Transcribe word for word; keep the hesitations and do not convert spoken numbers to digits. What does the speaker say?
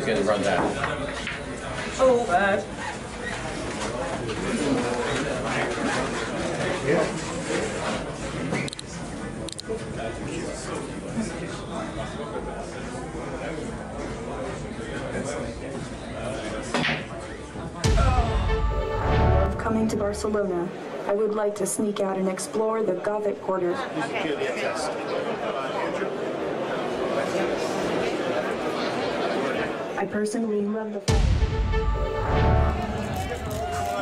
is getting run down. Oh, bad. Coming to Barcelona. I would like to sneak out and explore the Gothic Quarter. I personally love the